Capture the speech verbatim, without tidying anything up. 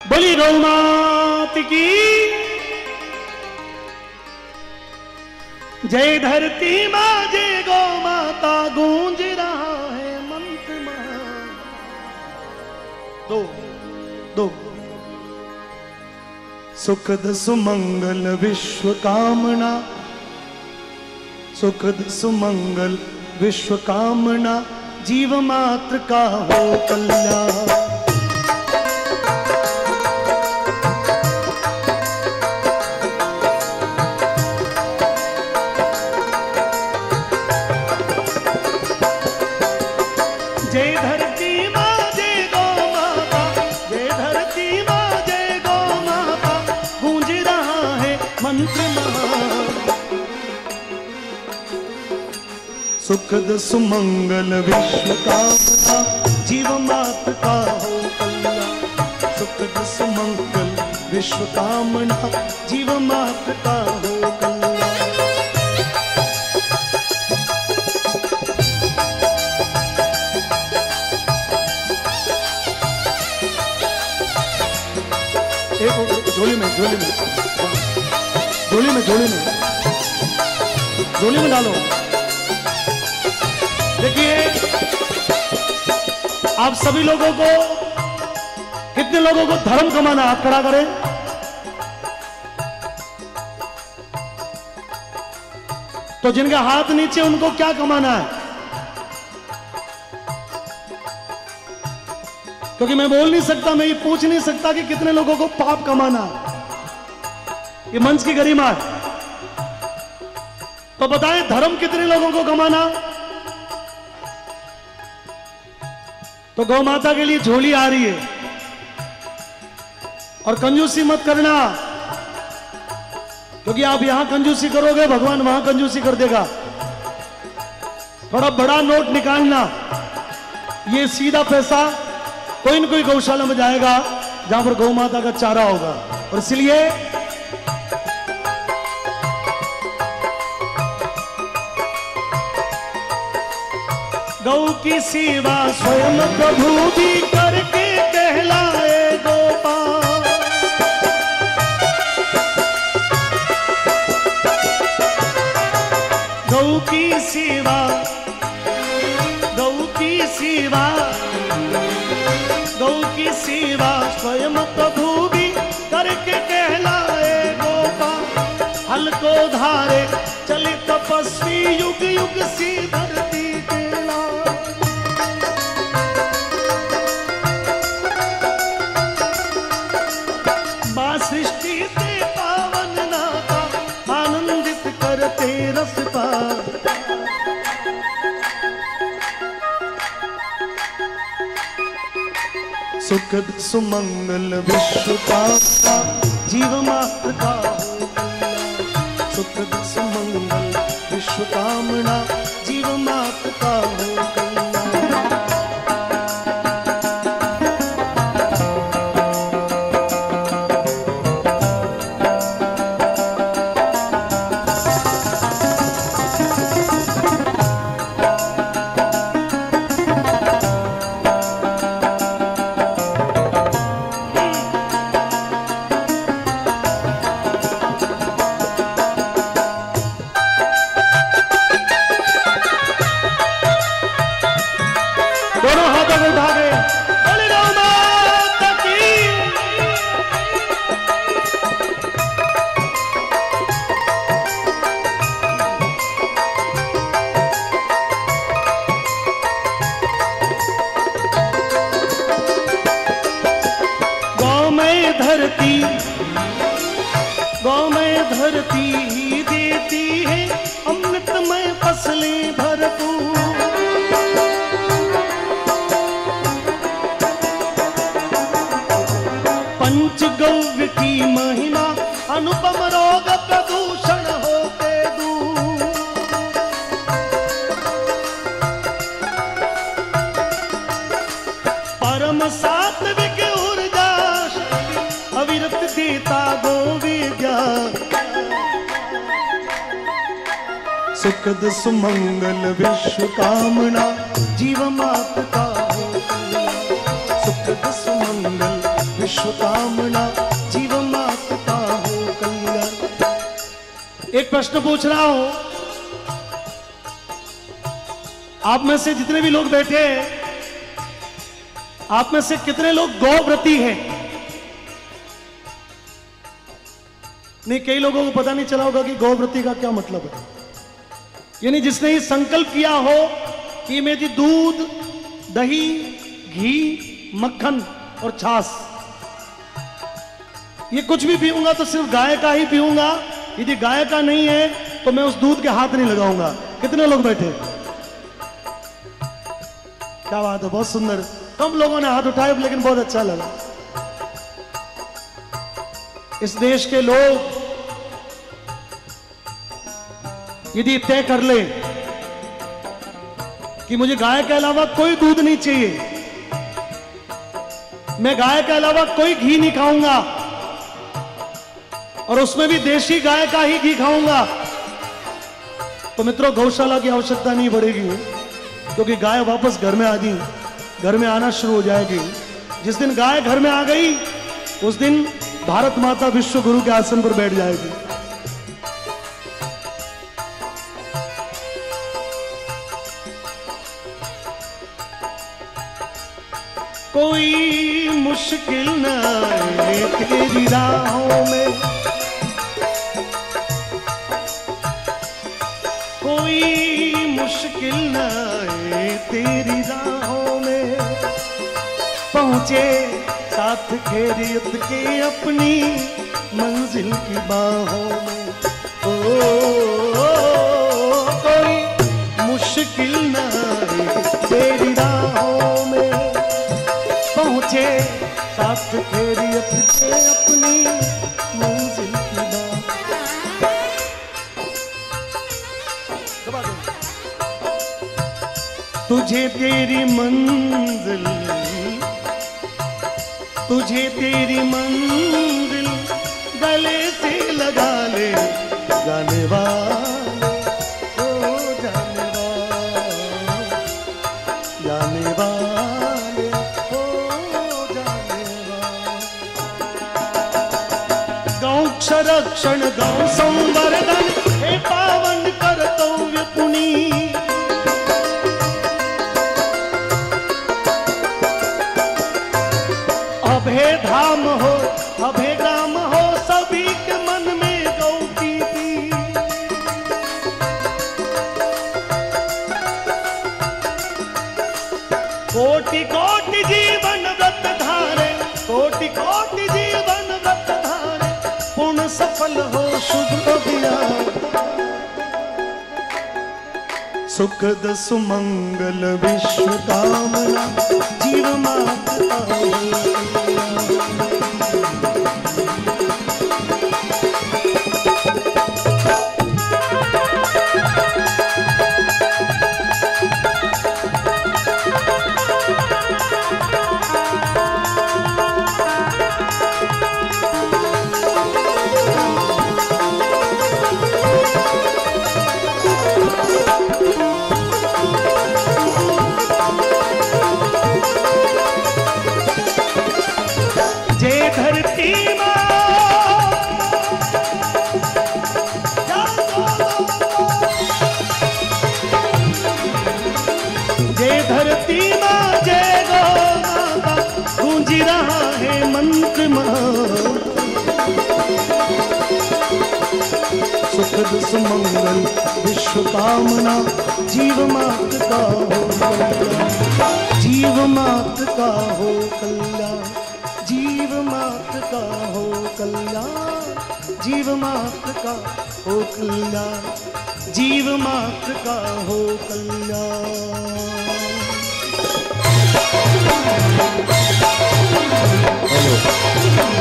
बोली गौ मात की जय। धरती माँ जय गौ माता गूंज रहा है मंत्र माँ। दो दो सुखद सुमंगल विश्व कामना, सुखद सुमंगल विश्व कामना, जीव मात्र का हो कल्याण। जय धरती माँ जय गौ माता, जय धरती माँ जय गौ माता, गूंज रहा है मंत्र महान। सुखद सुमंगल विश्व कामना, जीव मात्र का हो कल्याण। सुखद सुमंगल विश्व कामना, जीव मात्र का हो कल्याण। झोली में झोली में झोली में झोली में झोली में डालो। देखिए आप सभी लोगों को, कितने लोगों को धर्म कमाना, हाथ खड़ा करें। तो जिनका हाथ नीचे उनको क्या कमाना है? क्योंकि मैं बोल नहीं सकता, मैं ये पूछ नहीं सकता कि कितने लोगों को पाप कमाना है। ये मंच की गरिमा है। तो बताएं धर्म कितने लोगों को कमाना? तो गौ माता के लिए झोली आ रही है। और कंजूसी मत करना, क्योंकि आप यहां कंजूसी करोगे भगवान वहां कंजूसी कर देगा। थोड़ा बड़ा नोट निकालना। ये सीधा पैसा कोई न कोई गौशाला में जाएगा जहां पर गौ माता का चारा होगा। और इसलिए गौ की सेवा स्वयं प्रभु भी करके कहलाए गोपाल। गौ की सेवा, गौ की सेवा, गौ की सेवा स्वयं प्रभु भी करके कहलाए गोपाल। हल को धारे चले तपस्वी युग युग सी धरती के लाल। मां सृष्टि से पावन नाता, आनंदित करते रस पार। सुखद सुमंगल विश्व कामना, जीव मात्र का हो कल्याण। सुखद सुमंगल विश्व कामना, जीव मात्र का हो कल्याण। धरती, गौ में धरती ही देती है अमृतमय फसलें भरपूर। पंचगव्य की महिमा अनुपम, रोग प्रदूषण होते दूर। परम सात्विक अविरत देता गो विज्ञान। सुखद सुमंगल विश्व कामना, जीव मात्र का हो कल्याण। सुखद सुमंगल विश्व विश्वकामना जीव मात्र का हो कल्याण। एक प्रश्न पूछ रहा हूं, आप में से जितने भी लोग बैठे हैं, आप में से कितने लोग गौव्रती हैं? नहीं, कई लोगों को पता नहीं चला होगा कि गौव्रती का क्या मतलब है। यानी जिसने ये संकल्प किया हो कि मैं जी दूध, दही, घी, मक्खन और छाछ, ये कुछ भी पीऊंगा तो सिर्फ गाय का ही पीऊंगा, यदि गाय का नहीं है तो मैं उस दूध के हाथ नहीं लगाऊंगा। कितने लोग बैठे? क्या बात है, बहुत सुंदर। कम लोगों ने हाथ उठाए लेकिन बहुत अच्छा लगा। इस देश के लोग यदि तय कर ले कि मुझे गाय के अलावा कोई दूध नहीं चाहिए, मैं गाय के अलावा कोई घी नहीं खाऊंगा और उसमें भी देशी गाय का ही घी खाऊंगा, तो मित्रों गौशाला की आवश्यकता नहीं पड़ेगी, क्योंकि गाय वापस घर में आ गई, घर में आना शुरू हो जाएगी। जिस दिन गाय घर में आ गई उस दिन भारत माता विश्व गुरु के आसन पर बैठ जाएगी। कोई मुश्किल न आए तेरी राहों में, कोई मुश्किल न आए तेरी राहों में, पहुंचे साथ खैरियत के अपनी मंजिल की बाहों में। ओ, ओ, ओ कोई मुश्किल न आए तेरी राहों में, पहुंचे साथ खैरियत के अपनी मंजिल की बाहों। तुझे तेरी मंजिल, तुझे तेरी मंजिल गले से लगा ले, जाने वाले ओ जाने वाले, जाने वाले ओ जाने वाले। गौ संरक्षण गौ संवर्धन हे पावन कर्तव्य पुनी, अभय धाम हो अभय ग्राम हो सभी के मन में गौ की भी। कोटि कोटि जीवन व्रत धारे, कोटि कोटि जीवन व्रत धारे, पूर्ण सफल हो शुभ अभियान। सुखद सुमंगल विश्व कामना जीव माता सुखद सुमंगल विश्व कामना जीव मात्र का हो कल्याण, जीव मात्र का हो कल्याण, जीव मात्र का हो कल्याण, जीव मात्र का हो कल्याण, जीव मात्र का हो कल्याण।